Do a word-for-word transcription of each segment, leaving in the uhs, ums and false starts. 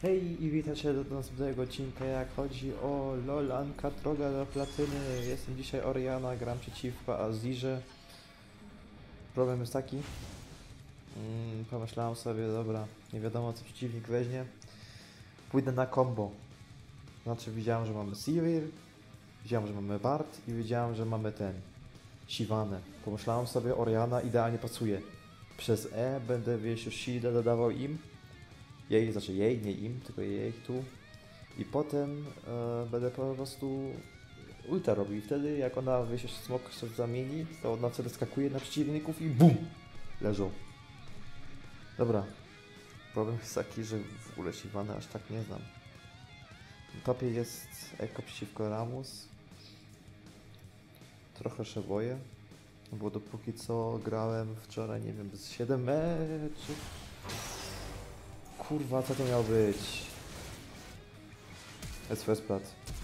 Hej i witajcie do następnego odcinka, jak chodzi o LOL Anka droga do platyny. Jestem dzisiaj Oriana, gram przeciwko Azirze. Problem jest taki, mm, pomyślałem sobie, dobra, nie wiadomo co przeciwnik weźmie. Pójdę na combo. Znaczy widziałem, że mamy Sivir, widziałem, że mamy Bard i widziałem, że mamy ten Shyvanę. Pomyślałem sobie, Oriana idealnie pasuje. Przez E będę, wiesz, już shielda dodawał im. Jej, znaczy jej, nie im, tylko jej tu. I potem e, będę po prostu ulta robił. I wtedy jak ona, wiesz, smok się zamieni, to ona wtedy skakuje na przeciwników i BUM! Leżą. Dobra. Problem jest taki, że w ogóle Shyvanę aż tak nie znam. W topie jest Eko przeciwko Ramus. Trochę się boję. Bo dopóki co grałem wczoraj, nie wiem, z siedem meczów. Kurwa, co to miało być? S V S plat.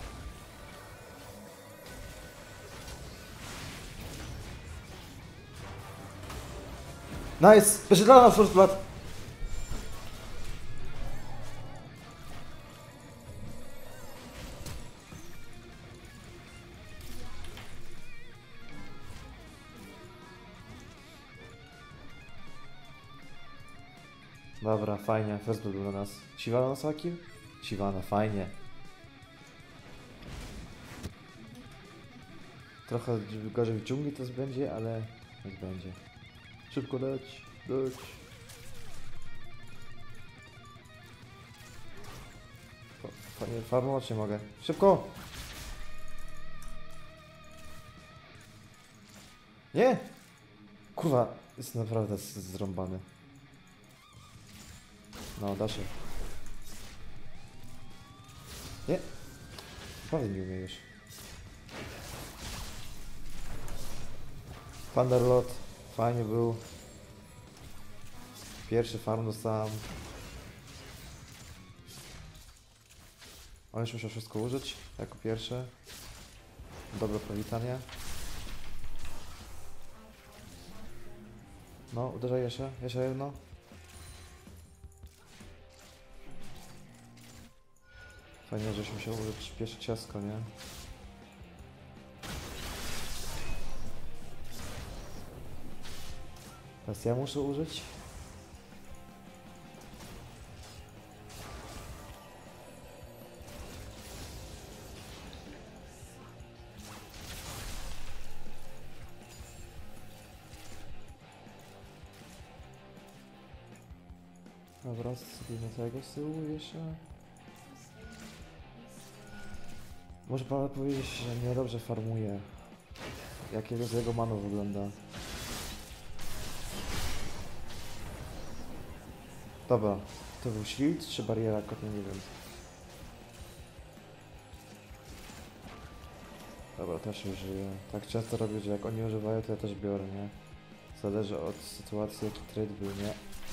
Nice! Wyszedł na first plat! Dobra, fajnie, first blood był na nas. Shyvana na Sakim? Shyvana, fajnie. Trochę gorzej w dżungli to będzie, ale niech będzie. Szybko leć, leć. Fajnie, farmować nie mogę. Szybko! Nie! Kurwa, jest naprawdę zrąbany. No, da się. Nie! Prawie nie umie już. Thunderlord, fajnie był. Pierwszy farm dostałem. On już musiał wszystko użyć, jako pierwsze. Dobre powitanie. No, uderzaj jeszcze, jeszcze jedno. Fajnie, żeś musiał użyć pierwsze ciasko, nie? Teraz ja muszę użyć? Dobra, sobie na tego z tyłu jeszcze. Może pan powiedzieć, że nie dobrze farmuje. Jakiego z jego manu wygląda. Dobra, to był shield czy bariera kotna, nie wiem. Dobra, też użyję. Tak często robię, że jak oni używają, to ja też biorę, nie? Zależy od sytuacji, jaki trade był, nie?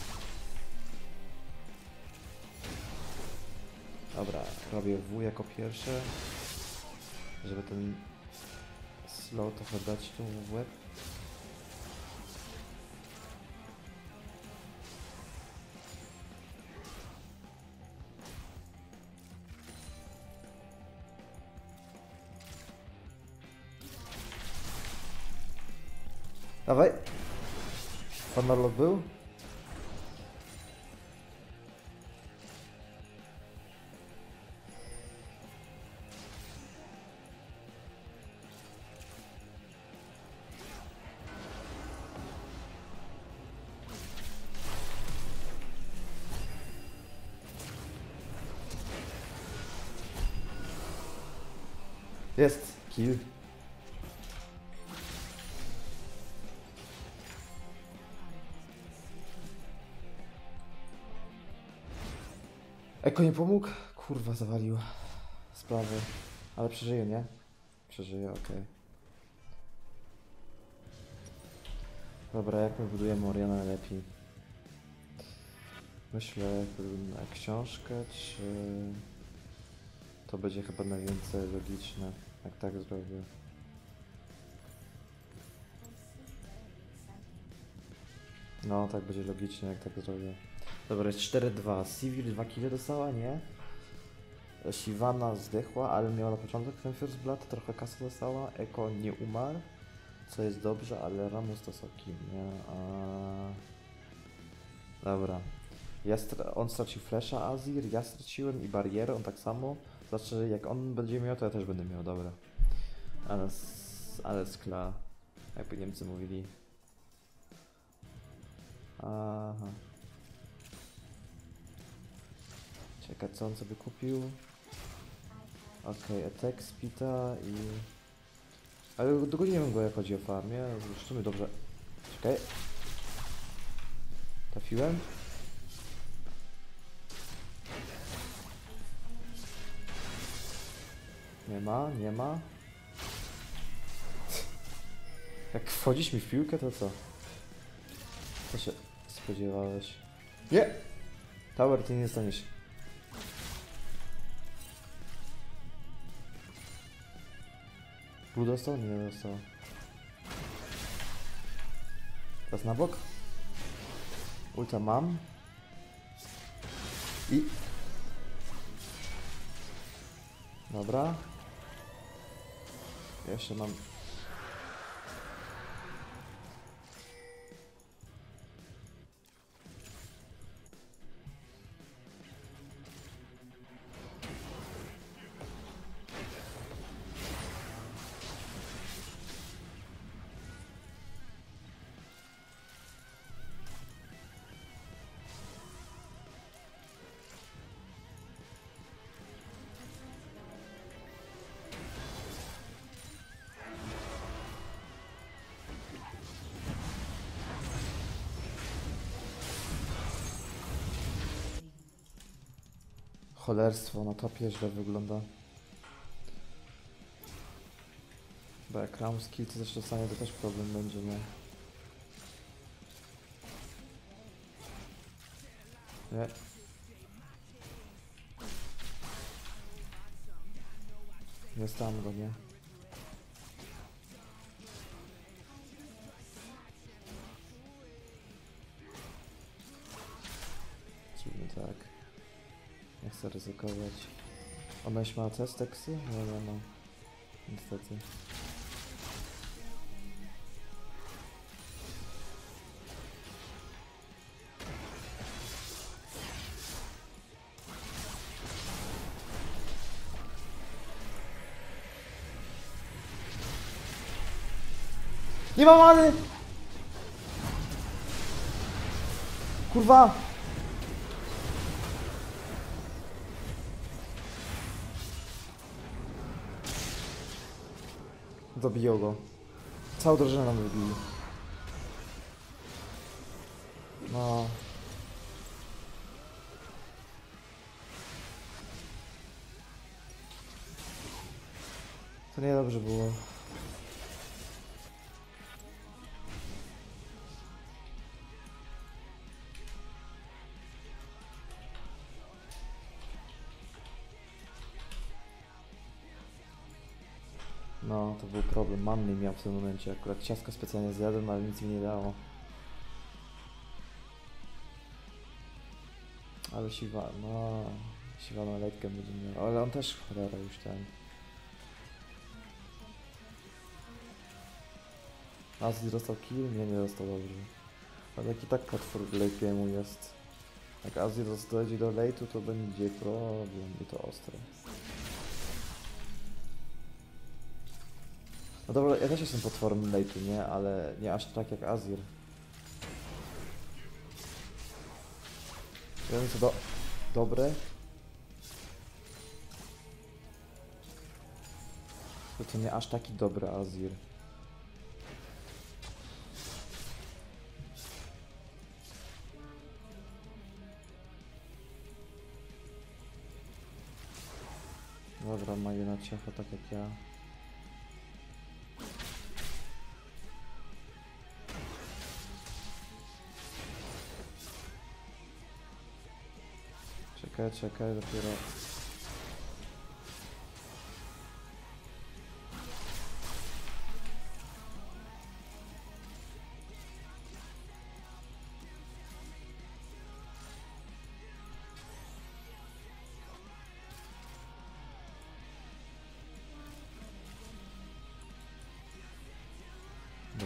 Dobra, robię W jako pierwsze, żeby ten slow trochę dać tu w łeb. Dawaj! Pan Marlock był? Jest! Kill. Eko nie pomógł? Kurwa, zawalił sprawy. Ale przeżyje, nie? Przeżyje, okej. Okay. Dobra, jak my budujemy Oriana najlepiej? Myślę na książkę, czy... To będzie chyba najwięcej logiczne, jak tak zrobię. No, tak będzie logicznie, jak tak zrobię. Dobra, jest cztery dwa. Sivir dwa kile dostała, nie? Shyvana zdechła, ale miała na początek ten First Blood, trochę kasy dostała. Eko nie umarł, co jest dobrze, ale Ramus dostał kill, nie? A... Dobra. Ja on stracił Flasha, Azir, ja straciłem i barierę, on tak samo. Znaczy, jak on będzie miał, to ja też będę miał, dobra. Ale, ale skla, jakby Niemcy mówili. Aha. Czekaj, co on sobie kupił? Okej, okay, attack, spita i... Ale dogoniłem go jak chodzi o farmie, w sumie dobrze. Czekaj. Trafiłem? Nie ma, nie ma. Jak wchodzisz mi w piłkę, to co? Co się spodziewałeś? Nie! Tower, ty nie staniesz. Blue dostał? Nie dostał. Teraz na bok. Ulta mam. I... Dobra. Jeszcze mam... Cholerstwo, na topie źle wygląda. Bo jak Ramus kill to też dostanie, to też problem będzie, nie? Nie. Nie stałem go, nie? Zróbmy tak. Nie chcę ryzykować. Ona już ma test teksty? Nie, nie ma. Niestety. Nie ma many! Kurwa! Dobiją go. Całą drużynę nam wybili. No. To niedobrze było. No, to był problem. Manny miał w tym momencie. Akurat ciasko specjalnie zjadłem, ale nic mi nie dało. Ale siwa, no... Siwa na letkę będzie miał. Ale on też cholera już ten. Azji dostał kill? Nie, nie dostał dobrze. Ale jak i tak potwór late mu jest. Jak Azji dojdzie do late'u, to będzie problem i to ostre. No dobra, ja też jestem potworem late'u, nie? Ale nie aż tak jak Azir. Ja wiem co do... dobre. To to nie aż taki dobry Azir. Dobra, ma jedna ciecha tak jak ja. Czekaj, czekaj, dopiero...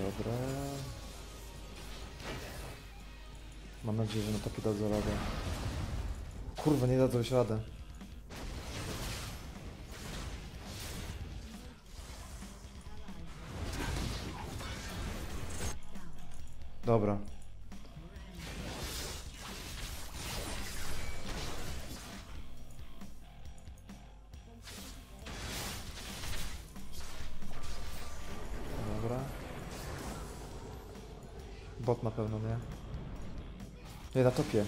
Dobra. Mam nadzieję, że na topie dadzą radę. Kurwa, nie dadzą się radę. Dobra. Dobra. Bot na pewno, nie? Nie, na topie.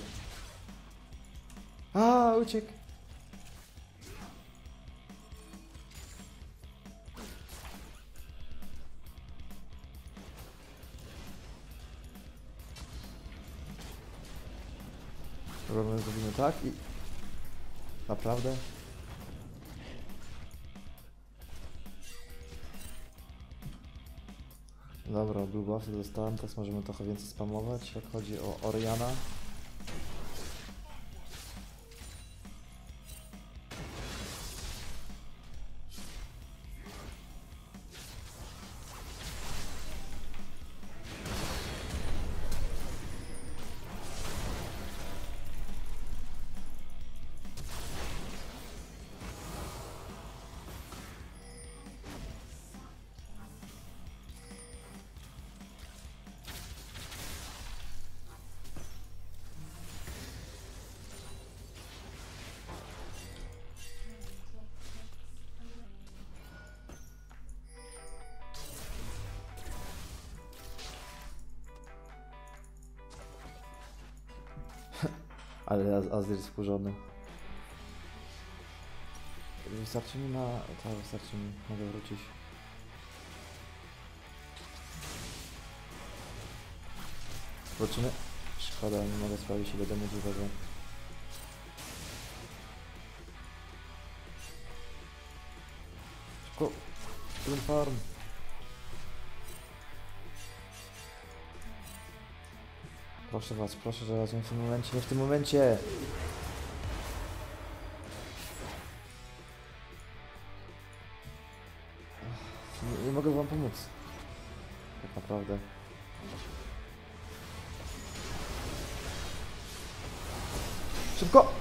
A, uciekł. Robimy, zrobimy tak i... Naprawdę? Dobra, blue buffy dostałem, teraz możemy trochę więcej spamować, jak chodzi o Oriana. Ale Az- Azir jest wkurzony. Wystarczy mi na... Tak, wystarczy mi. Mogę wrócić. Wrócimy. Szkoda, nie mogę sprawdzić ile damage uważa. Szybko. Ten farm. Proszę was, proszę, że razem w tym momencie, nie w tym momencie! Nie, nie mogę wam pomóc. Tak naprawdę. Szybko!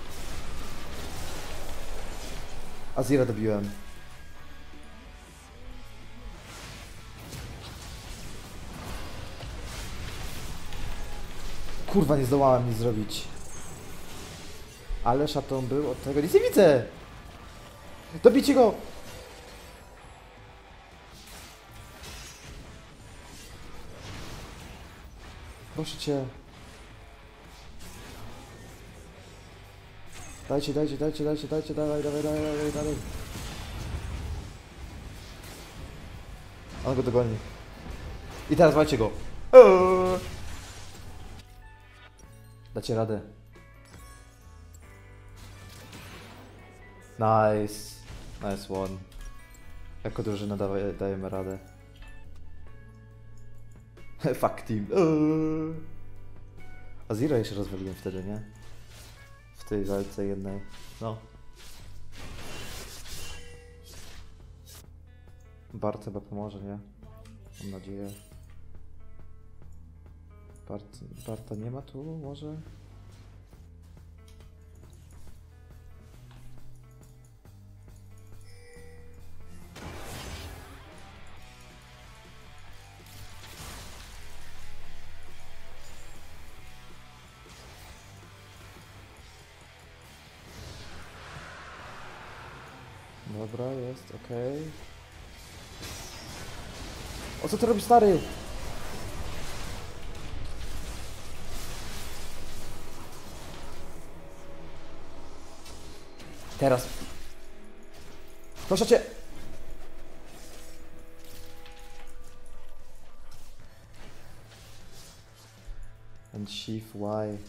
Azira dobiłem. Kurwa, nie zdołałem nic zrobić. Ale szatą był od tego. Nic nie widzę! Dobijcie go! Proszę cię. Dajcie, dajcie, dajcie, dajcie, dajcie, dawaj, dawaj, dawaj, dawaj, dawaj. On go dogoni. I teraz walcie go. Eee. Dacie radę. Nice. Nice one. Jako drużyna dawaj, dajemy radę. Fuck team. Eee. Azira jeszcze rozwaliłem wtedy, nie? W tej walce jednej. No. Bart chyba pomoże, nie? Mam nadzieję. Bart, Barta nie ma tu, może? Dobra, jest, okej. Okay. O co ty robisz, stary? Teraz. Proszę cię! And chief, why?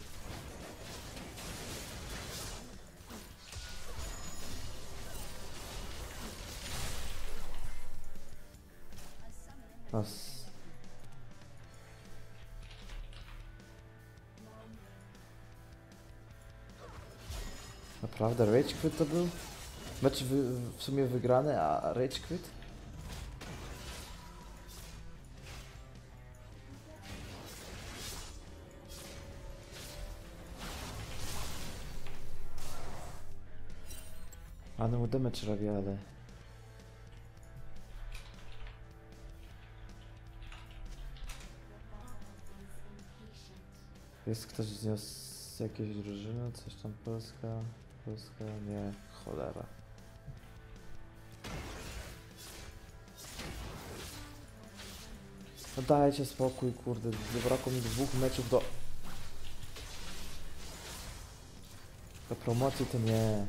Nas. Naprawdę, Rage Quit to był? Mecz wy, w sumie wygrany, a Rage Quit? Ale mu damage robi, ale... Jest ktoś z nią z jakiejś drużyny? Coś tam Polska? Polska? Nie. Cholera. No dajcie spokój, kurde. Zabrakło mi dwóch meczów do... Do promocji to nie.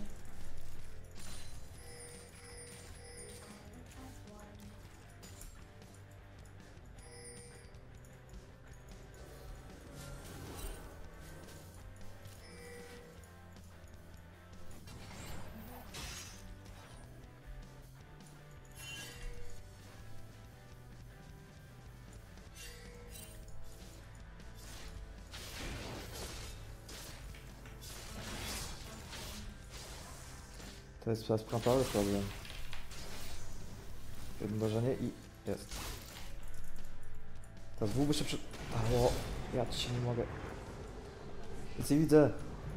To jest przez naprawdę problem. Jednożenie i... jest. Teraz byłby się przy... Ało, ja ci nie mogę. Nic nie widzę.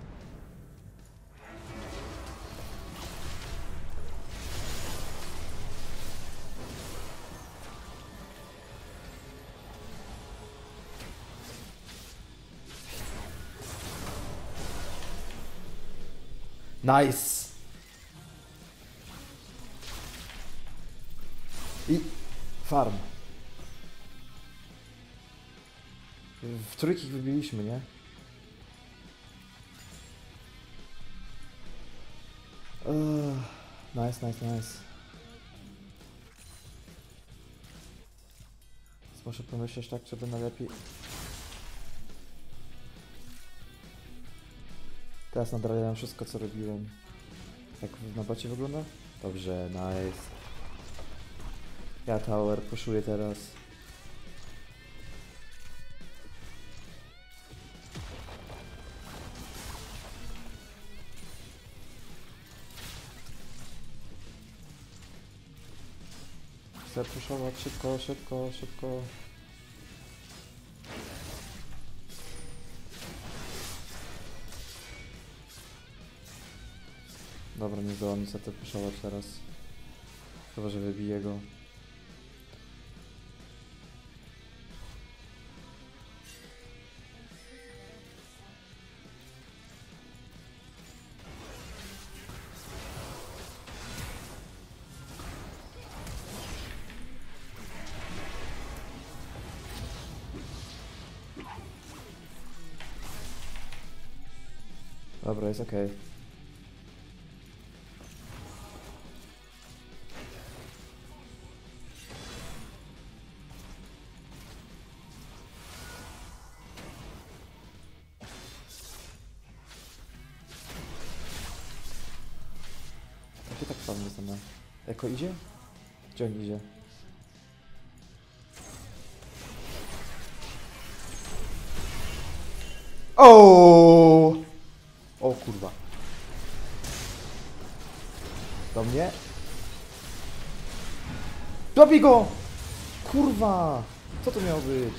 Nice! I farm. W trójki wybiliśmy, nie? Uh, nice, nice, nice. Więc muszę pomyśleć tak, żeby najlepiej... Teraz nadrabiam wszystko, co robiłem. Jak na bocie wygląda? Dobrze, nice. Ja tower puszuję teraz. Chcę puszować szybko, szybko, szybko. Dobra, nie zdołam niestety puszować teraz. Chyba, że wybiję go. Dobra, jest okej. Okay. Jakie tak samo zostanę? Eko idzie? Gdzie on idzie? O! O kurwa. Do mnie? Dobij go! Kurwa! Co to miało być?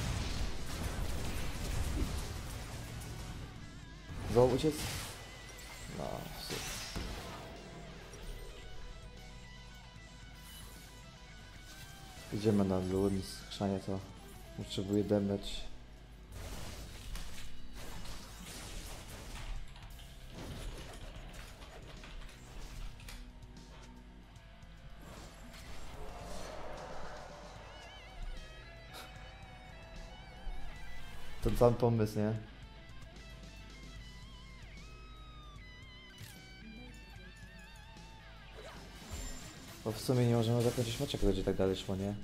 Znowu uciec? No, super. Idziemy na Lun, skrzanie to. Potrzebuję damage. Ten sam pomysł, nie? Bo w sumie nie możemy zakończyć meczu, jak będzie tak dalej szło, nie?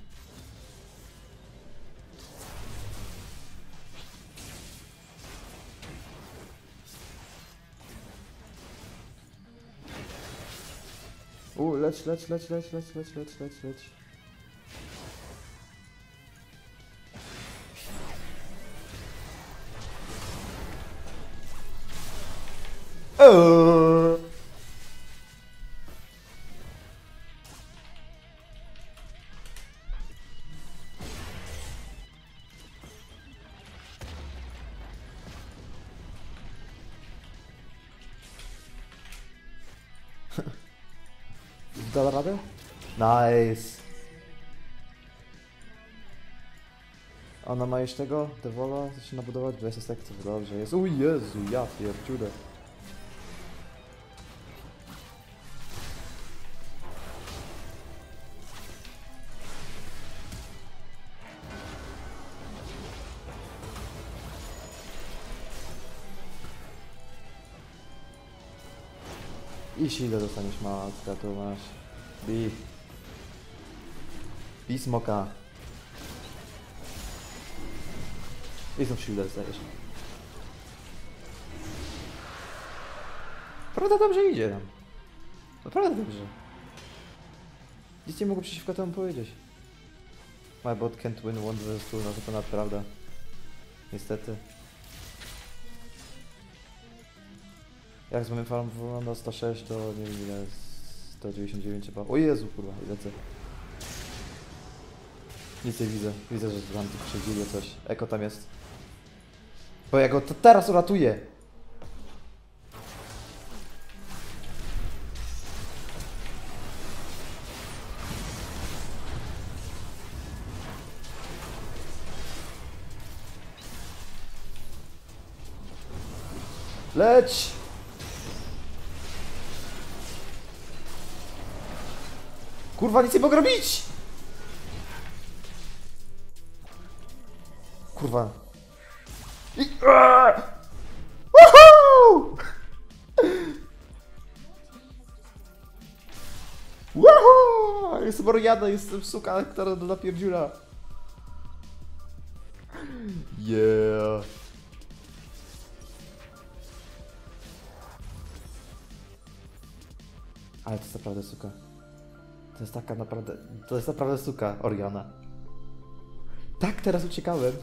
U, leć, leć, leć, leć, leć, leć, leć, leć, leć. Eee. Da radę? Nice. Ona ma już tego? Devola? Zaczyna budować dwadzieścia sekców. Dobrze jest. O Jezu, ja pierdziule. I shielda dostaniesz, matka, tu masz. Bi. Bi smoka. I znów shielda dostajesz. Prawda dobrze idzie nam. Naprawdę dobrze. Nic nie mogę przeciwko temu powiedzieć. My bot can't win one versus two, no to to naprawdę. Niestety. Jak z moim farm wygląda sto sześć, to nie wiem ile, sto dziewięćdziesiąt dziewięć chyba. O Jezu, kurwa, lecę. Nic nie widzę, widzę, że tam tu przegilie coś. Eko tam jest. Bo ja go to teraz uratuję! Leć! Kurwa, nic nie mogę robić! Kurwa. I... Woohoo! Woohoo! Jestem Oriana, jestem suka, która do napierdziula. Yeah. Ale to jest naprawdę suka. To jest taka naprawdę... To jest naprawdę suka, Oriana. Tak, teraz uciekałem.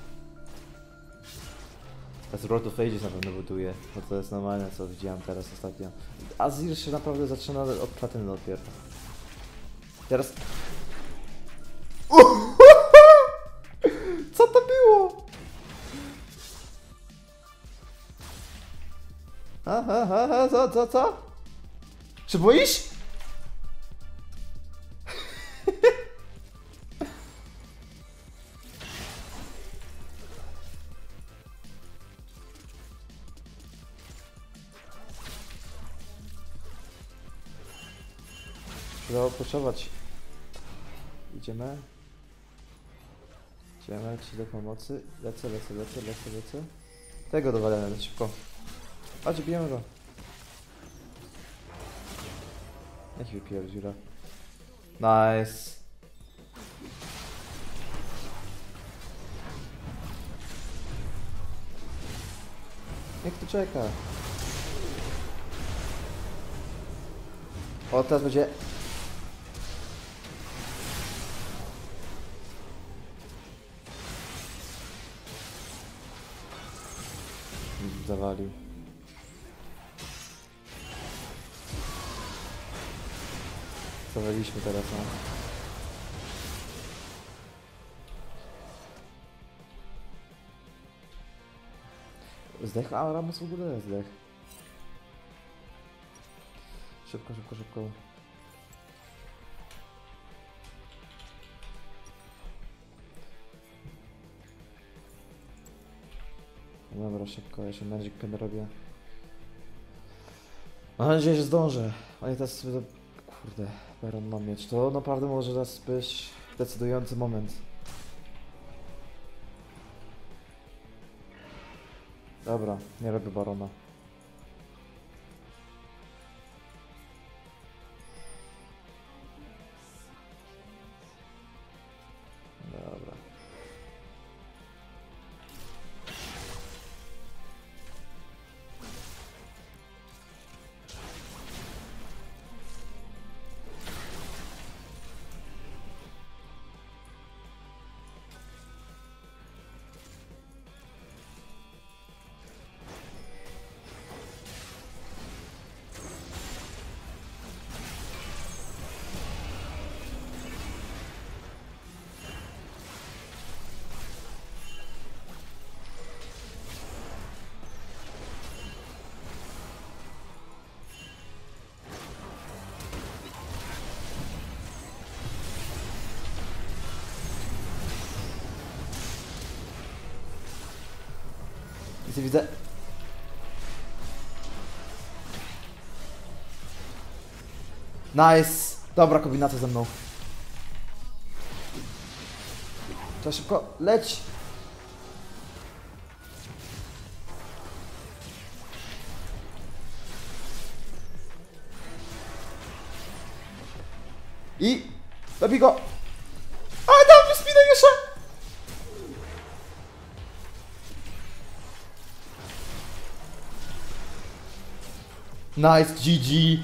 Teraz Road of Ages na pewno buduje, bo to jest normalne, co widziałem teraz ostatnio. Azir się naprawdę zaczyna od platyny dopiero. Teraz... Co to było? Aha, aha, co, co, co? Czy boisz? Trzeba odpoczywać. Idziemy. Idziemy ci do pomocy. Lecę, lecę, lecę, lecę, lecę. Tego dowalamy szybko. Chodź, bijemy go. Jaki wypierdziura. Nice. Jak tu czeka? O, teraz będzie... Zawalił. Zawaliśmy teraz, no. Zdech? A, Ramus w ogóle zdech. Szybko, szybko, szybko. Dobra, szybko, jeszcze Magic Pen robię. Mam nadzieję, że zdążę. Oni teraz sobie do... Kurde, Baron ma mieć. To naprawdę może teraz być decydujący moment. Dobra, nie robię Barona. Dobra. Widzę, widzę. Nice! Dobra kombinacja ze mną. Trzeba szybko, leć! I... Dobij go! A, dał mi spinę jeszcze! Nice, G G!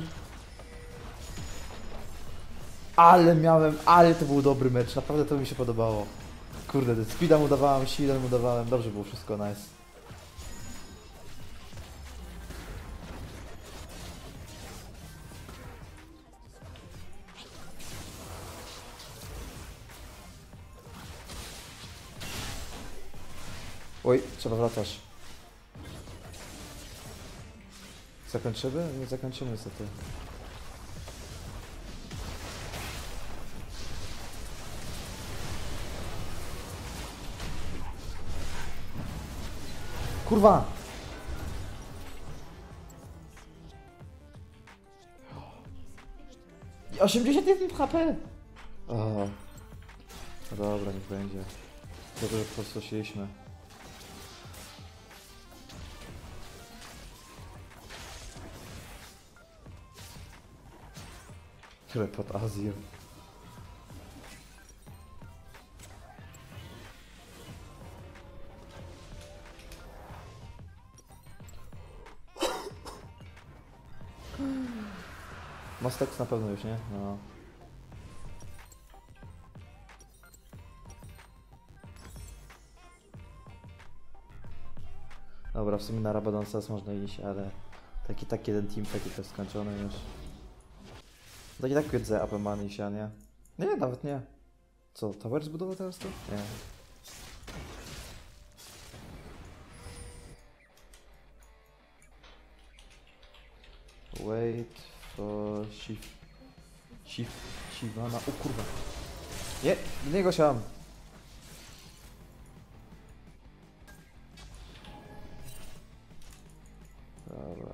Ale miałem, ale to był dobry mecz, naprawdę to mi się podobało. Kurde, speeda mu dawałem, siłę mu dawałem, dobrze było wszystko, nice. Oj, trzeba wracać. Zakończymy? Nie zakończymy niestety. Kurwa! osiemdziesiąt jeden H P! O. No dobra, niech będzie. Dobrze, że po prostu siedzieliśmy. Tyle pod Azją. Mostek na pewno już, nie? No. Dobra, w sumie na Rabadon teraz można iść, ale taki tak jeden team, taki też skończony już. Taki tak wiedzę, A P man i się, nie? Nie, nawet nie. Co, tower zbudował teraz to? Nie. Wait for shift. Shift. Shivana. O kurwa. Nie, do niego siam. Dobra.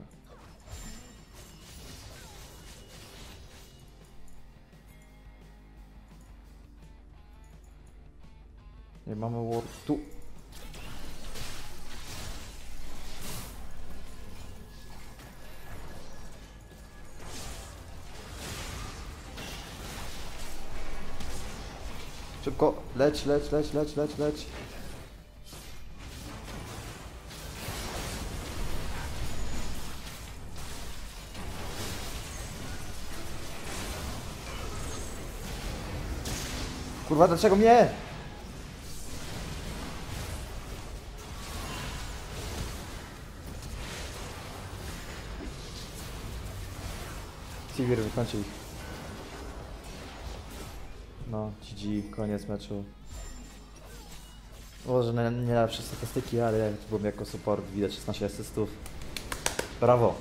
Nie mamy war tu. Szybko, leć, leć, leć, leć, leć, leć. Kurwa, dlaczego mnie? Sivir wykończył ich. No, G G, koniec meczu. Może nie najlepsze statystyki, ale jak to byłem jako support, widać szesnaście asystów. Brawo!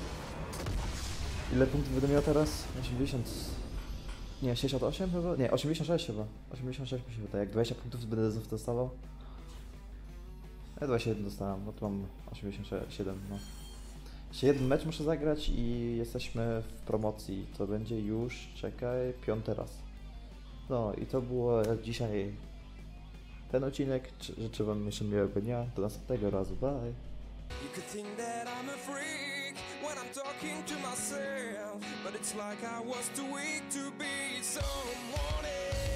Ile punktów będę miał teraz? osiemdziesiąt... Nie, sześćdziesiąt osiem chyba? Nie, osiemdziesiąt sześć chyba. osiemdziesiąt sześć mi się wydaje. Jak dwadzieścia punktów będę znów dostawał. Ja dwadzieścia jeden dostałem, no to mam osiemdziesiąt siedem, no. Jeszcze jeden mecz muszę zagrać i jesteśmy w promocji. To będzie już, czekaj, piąty raz. No i to było jak dzisiaj ten odcinek. Życzę wam jeszcze miłego dnia. Do następnego razu. Bye. You could think that I'm a freak when I'm talking to myself, but it's like I was too weak to be someone else.